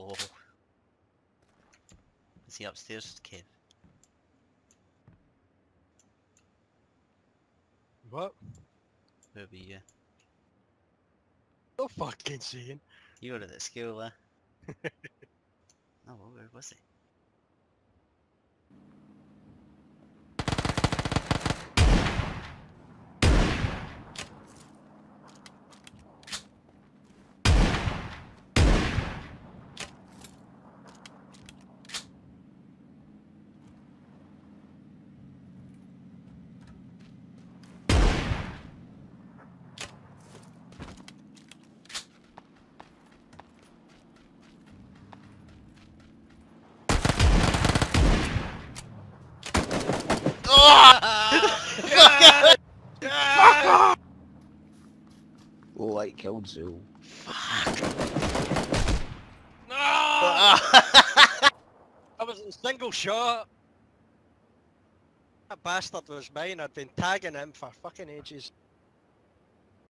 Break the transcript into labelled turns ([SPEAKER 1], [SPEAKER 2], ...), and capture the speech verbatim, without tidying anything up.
[SPEAKER 1] Oh. Is he upstairs, Kev?
[SPEAKER 2] What?
[SPEAKER 1] Where were you?
[SPEAKER 2] No fucking saying.
[SPEAKER 1] You were at the school, eh? Oh, well, where was he?
[SPEAKER 3] Oh, I killed Zool.
[SPEAKER 2] No! I was in single shot. That bastard was mine. I'd been tagging him for fucking ages.